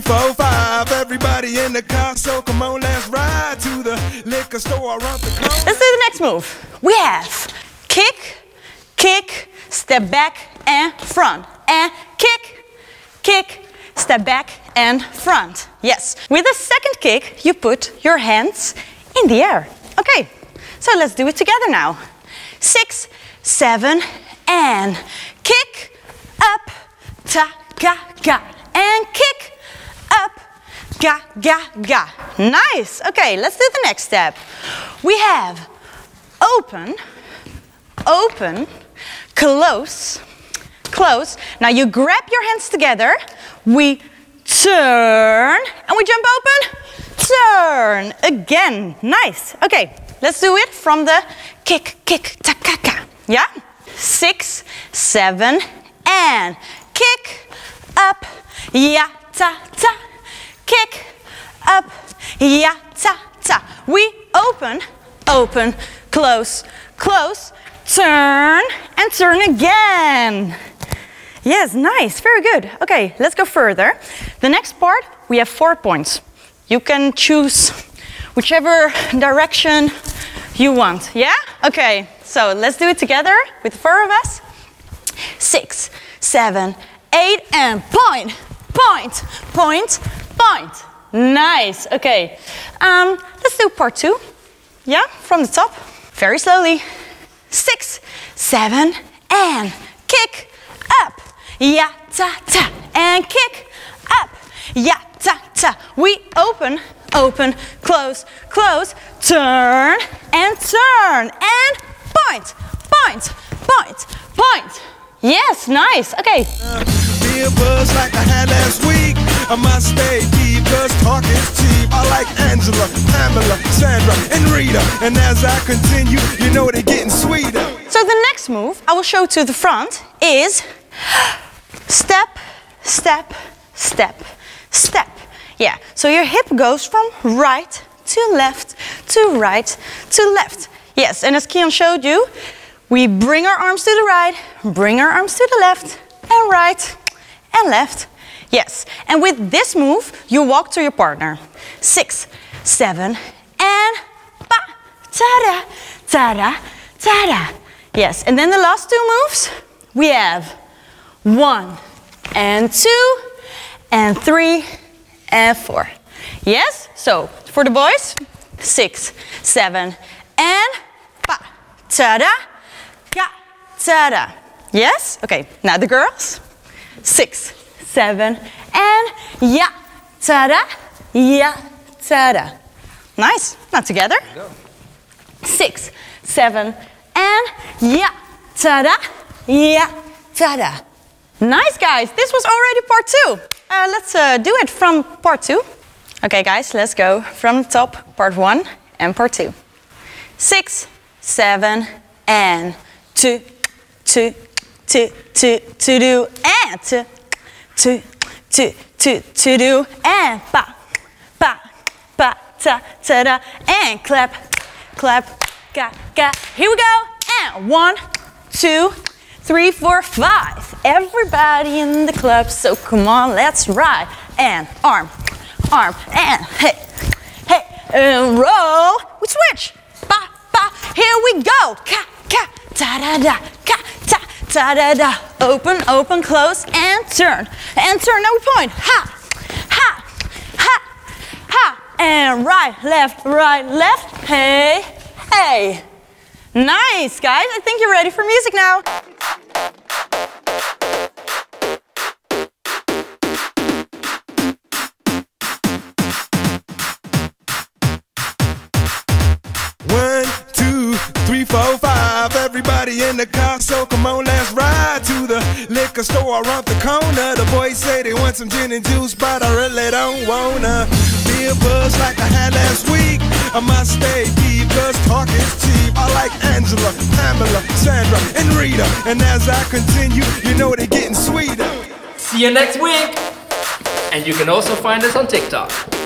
3, 4, 5. Everybody in the car, so come on, let's ride to the liquor store around the corner. Let's do the next move. We have kick, kick, step back and front. And kick, kick, step back and front. Yes. With the second kick, you put your hands in the air. Okay, so let's do it together now. 6, 7, and kick, up, ta, ga, ga. And kick, up, ga, ga, ga. Nice. Okay, let's do the next step. We have open, open, close, close. Now you grab your hands together. We turn, and we jump open, turn. Again. Nice. Okay, let's do it from the kick, kick, ta, ka, ka. Yeah? 6, 7, and kick, up, ya, ta, ta. Kick, up, ya, ta, ta. We open, open, close, close, turn, and turn again. Yes, nice, very good. Okay, let's go further. The next part, we have 4 points. You can choose whichever direction you want, yeah? Okay, so let's do it together with the 4 of us. 6, 7, 8, and point, point, point, point. Nice, okay. Let's do part 2. Yeah, from the top. Very slowly. 6, 7, and kick, up, ya, ta, ta. And kick, up, ya, ta, ta. We open, open, close, close, turn, and point, point, point, point. Yes, nice, okay. Be a buzz like I had last week. I must stay deep, cause talk is cheap. I like Angela, Pamela, Sandra, and Rita. And as I continue, you know they're getting sweeter. So the next move I will show to the front is step, step, step, step. Yeah, so your hip goes from right to left, to right to left. Yes, and as Keon showed you, we bring our arms to the right, bring our arms to the left, and right, and left. Yes, and with this move, you walk to your partner. 6, 7, and pa, ta-da, ta-da, ta-da. Yes, and then the last 2 moves, we have 1, and 2, and 3, and 4. Yes, so for the boys, 6, 7, and pa, ta-da, ga, ta-da. Yes, okay, now the girls. 6, 7, and ya, ta-da, ya, ta-da. Nice, now together. 6, 7, and ya, ta-da, ya, ta-da. Nice, guys, this was already part 2. Let's do it from part 2. Okay, guys, let's go from the top, part 1 and part 2. 6, 7, and 2, 2, 2, 2, 2, do, and 2, 2, 2, 2, 2, do, and pa, pa, pa, ta, ta, da, and clap, clap, ga, ga. Here we go, and 1, 2, 3, 4, 5. Everybody in the club, so come on, let's ride. And arm, arm, and hey, hey, and roll. We switch, ba, ba. Here we go, ka, ka, ta, da, da, ka, ta. Ta-da-da, open, open, close, and turn. And turn, now we point. Ha, ha, ha, ha. And right, left, hey, hey. Nice, guys. I think you're ready for music now. One, 2, 3, 4, 5. Everybody in the car, so come on, let's ride to the liquor store around the corner. The boys say they want some gin and juice, but I really don't wanna be a buzz like I had last week. I must stay deep, cause talk is cheap. I like Angela, Pamela, Sandra, and Rita. And as I continue, you know they're getting sweeter. See you next week! And you can also find us on TikTok.